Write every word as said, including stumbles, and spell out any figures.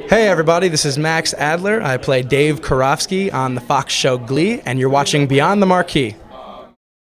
Hey everybody, this is Max Adler. I play Dave Karofsky on the Fox show Glee, and you're watching Beyond the Marquee.